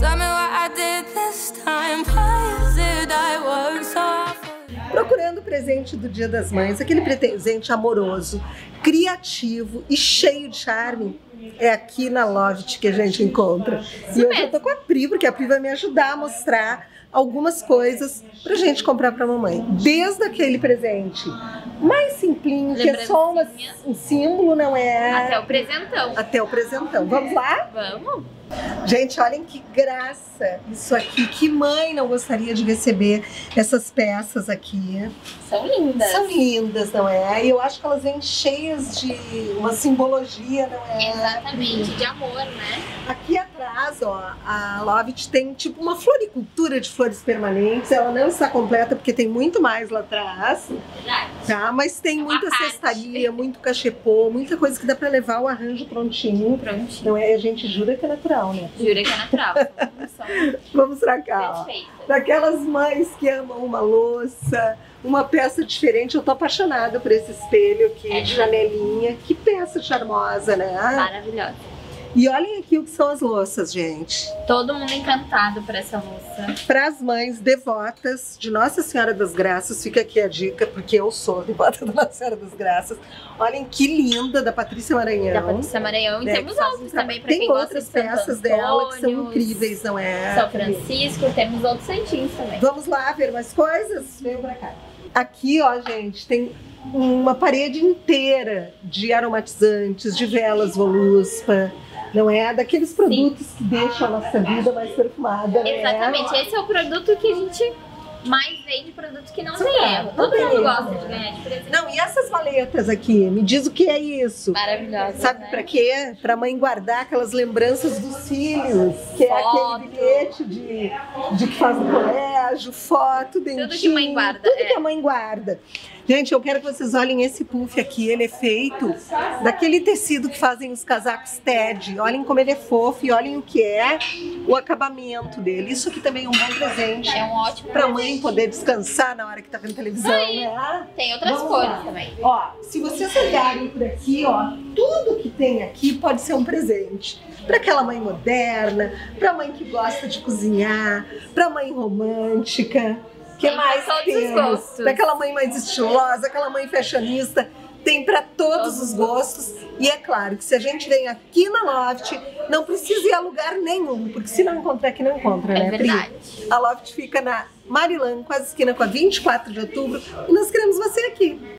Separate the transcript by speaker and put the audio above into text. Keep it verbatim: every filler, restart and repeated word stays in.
Speaker 1: Tell me what I did this time. Why is it I work so?
Speaker 2: Procurando o presente do Dia das Mães, aquele presente amoroso, criativo e cheio de charme, é aqui na Lovit que a gente encontra. E hoje eu tô com a Pri, porque a Pri vai me ajudar a mostrar algumas coisas pra gente comprar pra mamãe. Desde aquele presente mais simplinho, que é só uma, um símbolo, não é?
Speaker 3: Até o presentão.
Speaker 2: Até o presentão. Vamos lá?
Speaker 3: Vamos.
Speaker 2: Gente, olhem que graça isso aqui. Que mãe não gostaria de receber essas peças aqui?
Speaker 3: São lindas.
Speaker 2: São lindas, não é? E eu acho que elas vêm cheias de uma simbologia, não é?
Speaker 3: Exatamente, de amor, né?
Speaker 2: Aqui atrás, ó, a Lovit tem tipo uma floricultura de flores permanentes. Ela não está completa porque tem muito mais lá atrás.
Speaker 3: Verdade.
Speaker 2: Tá? Mas tem
Speaker 3: Uma
Speaker 2: muita
Speaker 3: parte.
Speaker 2: cestaria, muito cachepô, muita coisa que dá pra levar o arranjo prontinho.
Speaker 3: Prontinho.
Speaker 2: Não é? A gente jura que é natural, né?
Speaker 3: Jura que é natural. São
Speaker 2: Vamos pra cá, ó.
Speaker 3: perfeitas.
Speaker 2: Daquelas mães que amam uma louça, uma peça diferente. Eu tô apaixonada por esse espelho aqui,
Speaker 3: É.
Speaker 2: de janelinha. Que peça charmosa, né?
Speaker 3: Maravilhosa.
Speaker 2: E olhem aqui o que são as louças, gente.
Speaker 3: Todo mundo encantado por essa louça.
Speaker 2: Para as mães devotas de Nossa Senhora das Graças, fica aqui a dica, porque eu sou devota da Nossa Senhora das Graças. Olhem que linda, da Patrícia Maranhão.
Speaker 3: Da Patrícia Maranhão. E
Speaker 2: né,
Speaker 3: temos
Speaker 2: que faz um
Speaker 3: outros
Speaker 2: trabalho.
Speaker 3: também, pra
Speaker 2: Tem
Speaker 3: quem gosta
Speaker 2: outras
Speaker 3: de Santo
Speaker 2: peças dela que são
Speaker 3: Antônio,
Speaker 2: incríveis, não é?
Speaker 3: São Francisco, temos outros santinhos também.
Speaker 2: Vamos lá ver mais coisas? Vem pra cá. Aqui, ó, gente, tem uma parede inteira de aromatizantes, de velas Voluspa, não é? Daqueles produtos Sim. que deixam a nossa vida mais perfumada, né?
Speaker 3: Exatamente, esse é o produto que a gente mais vende, produto que não
Speaker 2: Sim,
Speaker 3: tem erro.
Speaker 2: não
Speaker 3: Todo
Speaker 2: tem
Speaker 3: mundo
Speaker 2: erro.
Speaker 3: gosta de ganhar de presente.
Speaker 2: Não, e essas maletas aqui? Me diz o que é isso.
Speaker 3: Maravilhosa,
Speaker 2: Sabe
Speaker 3: né?
Speaker 2: pra quê? Pra mãe guardar aquelas lembranças dos cílios, que é
Speaker 3: Foto.
Speaker 2: aquele bilhete de, de que faz no colégio, foto, dentinho.
Speaker 3: Tudo que mãe guarda,
Speaker 2: Tudo
Speaker 3: é.
Speaker 2: que a mãe guarda. Gente, eu quero que vocês olhem esse puff aqui. Ele é feito daquele tecido que fazem os casacos Ted. Olhem como ele é fofo e olhem o que é o acabamento dele. Isso aqui também é um bom presente.
Speaker 3: É um ótimo
Speaker 2: Pra
Speaker 3: presente.
Speaker 2: mãe poder descansar na hora que tá vendo televisão,
Speaker 3: Aí,
Speaker 2: né?
Speaker 3: tem outras
Speaker 2: Vamos
Speaker 3: cores
Speaker 2: lá.
Speaker 3: também.
Speaker 2: Ó, se vocês olharem por aqui, ó, tudo que tem aqui pode ser um presente. Para aquela mãe moderna, para mãe que gosta de cozinhar, para mãe romântica. Que
Speaker 3: Tem pra
Speaker 2: mais
Speaker 3: todos os
Speaker 2: temos?
Speaker 3: gostos.
Speaker 2: Daquela mãe mais estilosa, aquela mãe fashionista. Tem para todos os gostos. E é claro que se a gente vem aqui na Lovit, não precisa ir a lugar nenhum, porque se não encontrar aqui, não encontra,
Speaker 3: É
Speaker 2: né, Pri?
Speaker 3: verdade.
Speaker 2: A Lovit fica na Marilã, quase esquina com a vinte e quatro de outubro, e nós queremos você aqui.